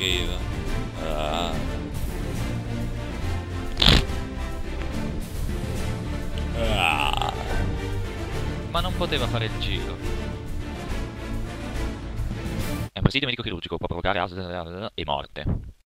moriva. Ah. Ah. Ma non poteva fare il giro. È un presidio medico chirurgico, può provocare e morte.